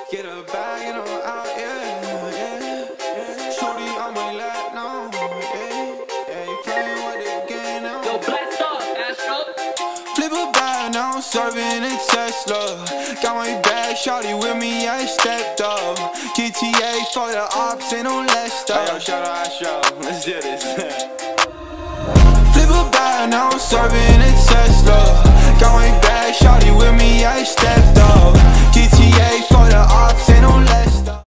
Get a bag and I'm out, yeah. Shorty on my lap now, yeah. You playing with the game now. Yo, blast off, Astro. Flip a bag, now I'm serving a Tesla. Got my bag, shawty with me, I stepped up. GTA for the ops, ain't no less stuff. Yo, shout out Astro, let's do this. Flip a bag, now I'm serving a Tesla. Got my bag, shawty with me, I stepped up.